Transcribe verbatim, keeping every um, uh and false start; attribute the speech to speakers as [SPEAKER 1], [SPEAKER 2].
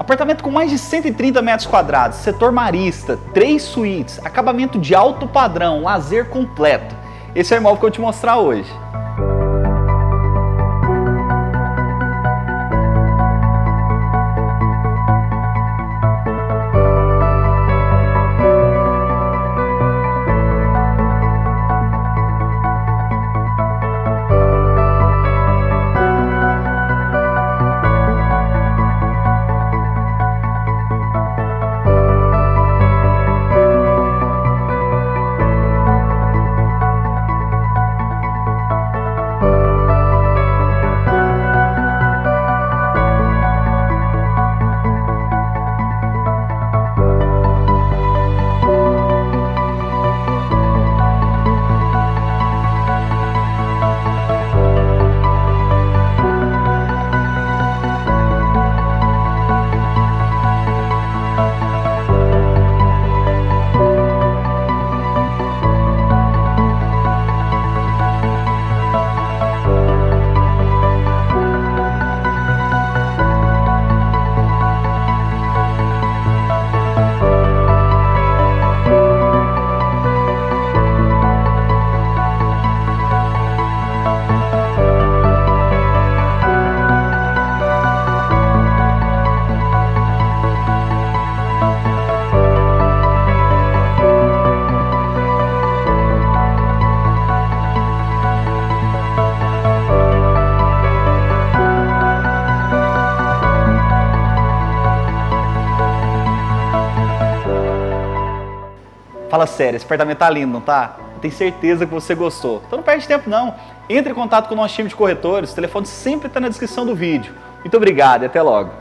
[SPEAKER 1] Apartamento com mais de cento e trinta metros quadrados, setor marista, três suítes, acabamento de alto padrão, lazer completo. Esse é o imóvel que eu vou te mostrar hoje. Fala sério, esse apartamento tá lindo, não tá? Eu tenho certeza que você gostou. Então não perde tempo não. Entre em contato com o nosso time de corretores, o telefone sempre está na descrição do vídeo. Muito obrigado e até logo.